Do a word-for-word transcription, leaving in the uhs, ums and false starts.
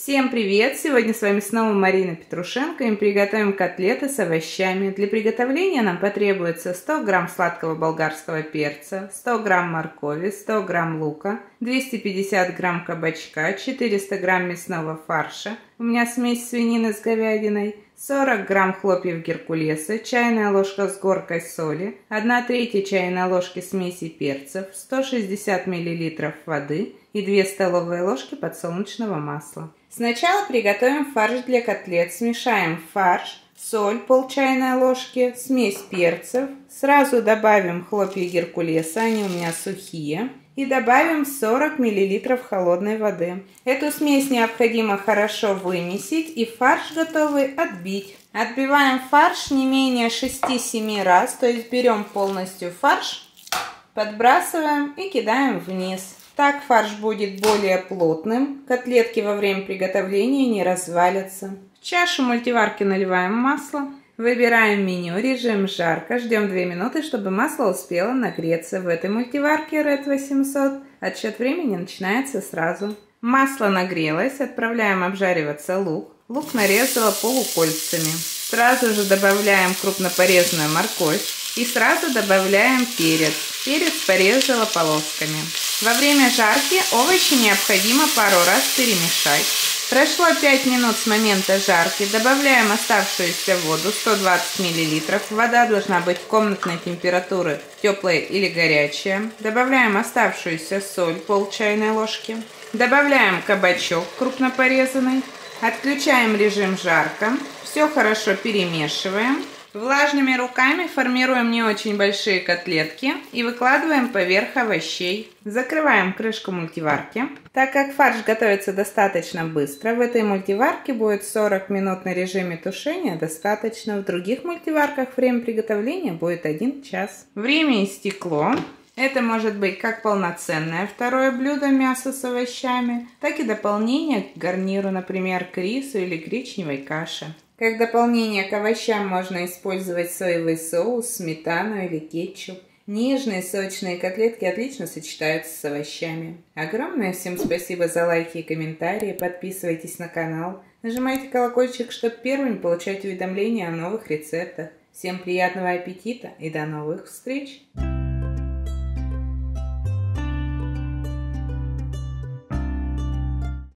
Всем привет! Сегодня с вами снова Марина Петрушенко, и мы приготовим котлеты с овощами. Для приготовления нам потребуется сто грамм сладкого болгарского перца, сто грамм моркови, сто грамм лука, двести пятьдесят грамм кабачка, четыреста грамм мясного фарша, у меня смесь свинины с говядиной, сорок грамм хлопьев геркулеса, чайная ложка с горкой соли, одна третья чайной ложки смеси перцев, сто шестьдесят миллилитров воды и две столовые ложки подсолнечного масла. Сначала приготовим фарш для котлет. Смешаем фарш, соль пол чайной ложки, смесь перцев. Сразу добавим хлопья геркулеса, они у меня сухие. И добавим сорок миллилитров холодной воды. Эту смесь необходимо хорошо вымесить и фарш готовый отбить. Отбиваем фарш не менее шести-семи раз, то есть берем полностью фарш, подбрасываем и кидаем вниз. Так фарш будет более плотным, котлетки во время приготовления не развалятся. В чашу мультиварки наливаем масло, выбираем меню, режим жарко, ждем две минуты, чтобы масло успело нагреться. В этой мультиварке ред восемьсот отсчет времени начинается сразу. Масло нагрелось, отправляем обжариваться лук. Лук нарезала полукольцами. Сразу же добавляем крупно порезанную морковь и сразу добавляем перец. Перец порезала полосками. Во время жарки овощи необходимо пару раз перемешать. Прошло пять минут с момента жарки. Добавляем оставшуюся воду, сто двадцать миллилитров. Вода должна быть комнатной температуры, теплая или горячая. Добавляем оставшуюся соль, пол чайной ложки. Добавляем кабачок крупно порезанный. Отключаем режим жарко. Все хорошо перемешиваем. Влажными руками формируем не очень большие котлетки и выкладываем поверх овощей. Закрываем крышку мультиварки. Так как фарш готовится достаточно быстро, в этой мультиварке будет сорок минут на режиме тушения достаточно. В других мультиварках время приготовления будет один час. Время истекло. Это может быть как полноценное второе блюдо мяса с овощами, так и дополнение к гарниру, например, к рису или гречневой каше. Как дополнение к овощам можно использовать соевый соус, сметану или кетчуп. Нежные сочные котлетки отлично сочетаются с овощами. Огромное всем спасибо за лайки и комментарии. Подписывайтесь на канал. Нажимайте колокольчик, чтобы первыми получать уведомления о новых рецептах. Всем приятного аппетита и до новых встреч!